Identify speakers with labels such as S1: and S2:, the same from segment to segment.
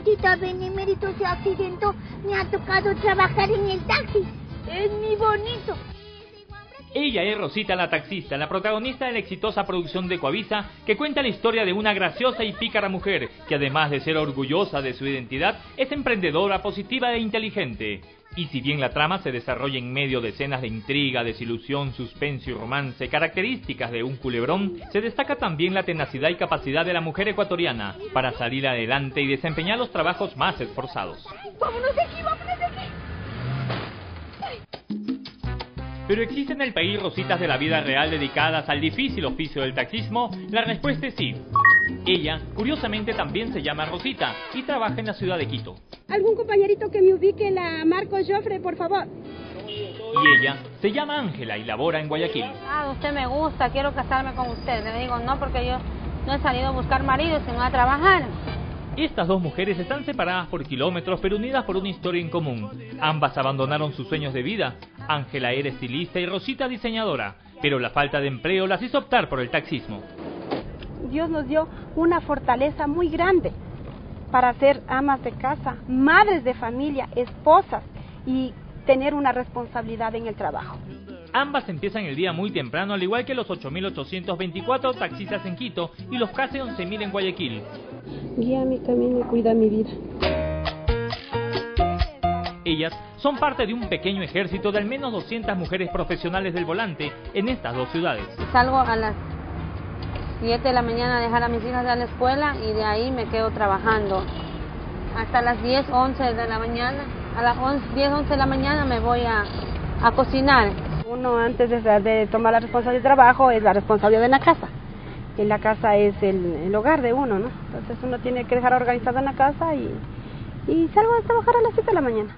S1: Rosita Benemérito se accidentó. Me ha tocado trabajar en el taxi. Es muy bonito.
S2: Ella es Rosita la taxista, la protagonista de la exitosa producción de Coavisa, que cuenta la historia de una graciosa y pícara mujer, que además de ser orgullosa de su identidad, es emprendedora, positiva e inteligente. Y si bien la trama se desarrolla en medio de escenas de intriga, desilusión, suspenso y romance, características de un culebrón, se destaca también la tenacidad y capacidad de la mujer ecuatoriana para salir adelante y desempeñar los trabajos más esforzados.
S1: ¡Vámonos de aquí, vámonos de aquí!
S2: ¿Pero existen en el país rositas de la vida real dedicadas al difícil oficio del taxismo? La respuesta es sí. Ella, curiosamente, también se llama Rosita y trabaja en la ciudad de Quito.
S3: ¿Algún compañerito que me ubique la Marco Joffre, por favor?
S2: Y ella se llama Ángela y labora en Guayaquil.
S4: Usted me gusta, quiero casarme con usted. Le digo no, porque yo no he salido a buscar marido, sino a trabajar.
S2: Estas dos mujeres están separadas por kilómetros, pero unidas por una historia en común. Ambas abandonaron sus sueños de vida. Ángela era estilista y Rosita diseñadora, pero la falta de empleo las hizo optar por el taxismo.
S3: Dios nos dio una fortaleza muy grande para ser amas de casa, madres de familia, esposas y tener una responsabilidad en el trabajo.
S2: Ambas empiezan el día muy temprano, al igual que los 8.824 taxistas en Quito y los casi 11.000 en Guayaquil.
S3: Guía mi camino y cuida mi vida.
S2: Ellas son parte de un pequeño ejército de al menos 200 mujeres profesionales del volante en estas dos ciudades.
S4: Salgo a las 7 de la mañana a dejar a mis hijas a la escuela y de ahí me quedo trabajando hasta las 10, 11 de la mañana. A las 10, 11 de la mañana me voy a cocinar.
S3: Uno antes de tomar la responsabilidad de trabajo es la responsabilidad de la casa. En la casa es el hogar de uno, ¿no? Entonces uno tiene que dejar organizado en la casa y salgo a trabajar a las 7 de la mañana.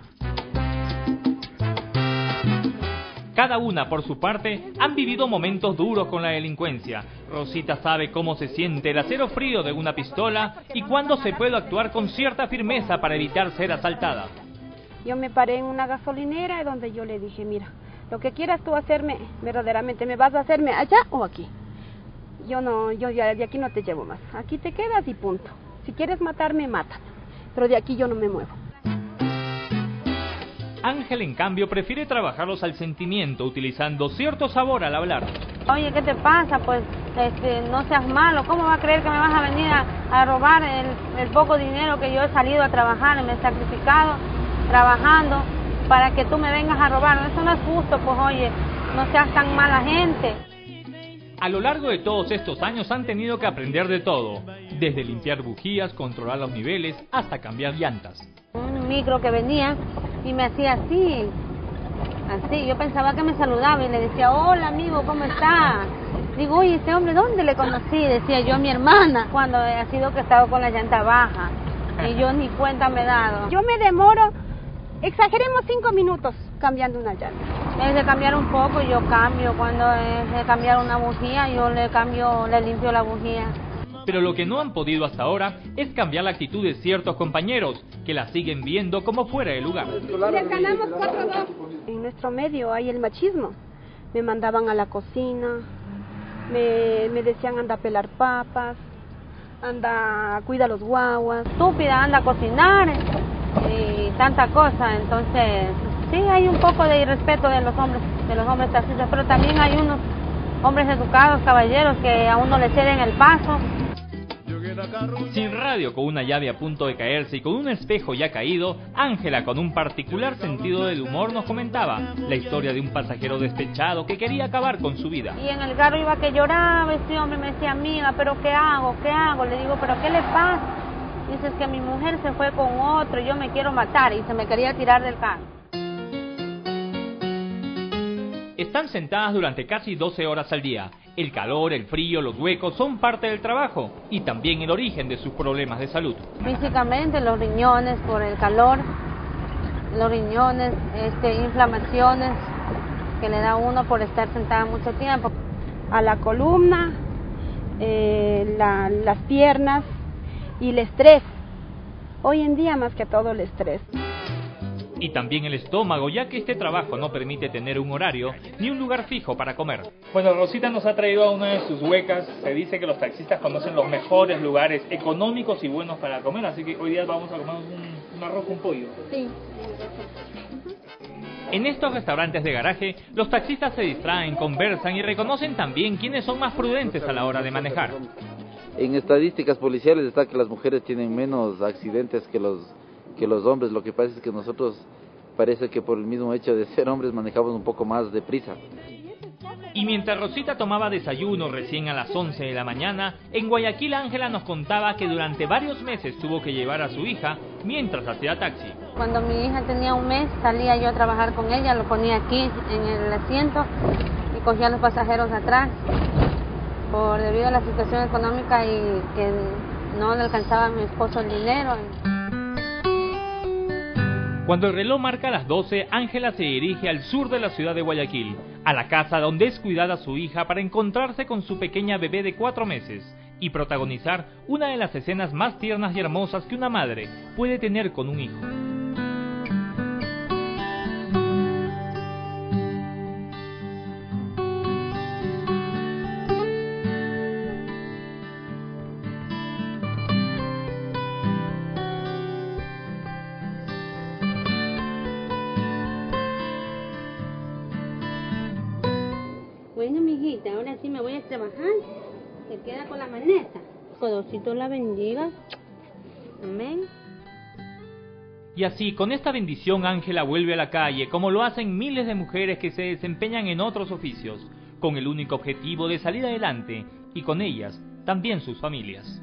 S2: Cada una, por su parte, han vivido momentos duros con la delincuencia. Rosita sabe cómo se siente el acero frío de una pistola y cuándo se puede actuar con cierta firmeza para evitar ser asaltada.
S3: Yo me paré en una gasolinera donde yo le dije, mira, lo que quieras tú hacerme, verdaderamente, ¿me vas a hacerme allá o aquí? Yo ya de aquí no te llevo más. Aquí te quedas y punto. Si quieres matarme, mátame. Pero de aquí yo no me muevo.
S2: Ángel, en cambio, prefiere trabajarlos al sentimiento, utilizando cierto sabor al hablar.
S4: Oye, ¿qué te pasa? Pues no seas malo. ¿Cómo va a creer que me vas a venir a robar el poco dinero que yo he salido a trabajar? Me he sacrificado trabajando para que tú me vengas a robar. Eso no es justo, pues oye, no seas tan mala gente.
S2: A lo largo de todos estos años han tenido que aprender de todo, desde limpiar bujías, controlar los niveles, hasta cambiar llantas.
S4: Un micro que venía y me hacía así, yo pensaba que me saludaba y le decía, hola amigo, ¿cómo estás? Digo, oye, este hombre, ¿dónde le conocí? Decía yo, a mi hermana, cuando ha sido que he estado con la llanta baja y yo ni cuenta me he dado.
S3: Yo me demoro, exageremos 5 minutos cambiando una llanta.
S4: Es de cambiar un poco, yo cambio. Cuando es de cambiar una bujía, yo le limpio la bujía.
S2: Pero lo que no han podido hasta ahora es cambiar la actitud de ciertos compañeros, que la siguen viendo como fuera de lugar.
S3: Les ganamos 4-2. En nuestro medio hay el machismo. Me mandaban a la cocina, me decían anda a pelar papas, anda, cuida los guaguas.
S4: Estúpida, anda a cocinar y tanta cosa. Entonces, sí, hay un poco de irrespeto de los hombres taxistas, pero también hay unos hombres educados, caballeros, que a uno le ceden el paso.
S2: Sin radio, con una llave a punto de caerse y con un espejo ya caído, Ángela, con un particular sentido del humor, nos comentaba la historia de un pasajero despechado que quería acabar con su vida.
S4: Y en el carro iba que lloraba, este hombre me decía, amiga, ¿pero qué hago? ¿Qué hago? Le digo, ¿pero qué le pasa? Dice, es que mi mujer se fue con otro, yo me quiero matar, y se me quería tirar del carro.
S2: Están sentadas durante casi 12 horas al día. El calor, el frío, los huecos son parte del trabajo y también el origen de sus problemas de salud.
S4: Físicamente, los riñones por el calor, los riñones, inflamaciones que le da a uno por estar sentada mucho tiempo.
S3: A la columna, las piernas y el estrés. Hoy en día más que todo el estrés.
S2: y también el estómago, ya que este trabajo no permite tener un horario ni un lugar fijo para comer. Bueno, Rosita nos ha traído a una de sus huecas. Se dice que los taxistas conocen los mejores lugares económicos y buenos para comer, así que hoy día vamos a comer un arroz con pollo.
S3: Sí.
S2: En estos restaurantes de garaje, los taxistas se distraen, conversan y reconocen también quiénes son más prudentes a la hora de manejar.
S5: En estadísticas policiales está que las mujeres tienen menos accidentes que los hombres. Lo que pasa es que nosotros parece que por el mismo hecho de ser hombres manejamos un poco más deprisa.
S2: Y mientras Rosita tomaba desayuno recién a las 11 de la mañana, en Guayaquil Ángela nos contaba que durante varios meses tuvo que llevar a su hija mientras hacía taxi.
S4: Cuando mi hija tenía un mes, salía yo a trabajar con ella, lo ponía aquí en el asiento y cogía a los pasajeros atrás, debido a la situación económica y que no le alcanzaba a mi esposo el dinero.
S2: Cuando el reloj marca las 12, Ángela se dirige al sur de la ciudad de Guayaquil, a la casa donde es cuidada su hija para encontrarse con su pequeña bebé de 4 meses y protagonizar una de las escenas más tiernas y hermosas que una madre puede tener con un hijo.
S4: Bueno, mijita, ahora sí me voy a trabajar. Se queda con la maneta. Codocito la bendiga. Amén.
S2: Y así, con esta bendición, Ángela vuelve a la calle, como lo hacen miles de mujeres que se desempeñan en otros oficios, con el único objetivo de salir adelante, y con ellas, también sus familias.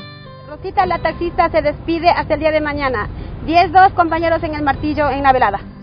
S3: Rosita, la taxista, se despide hasta el día de mañana. 10-2, compañeros en el martillo en la velada.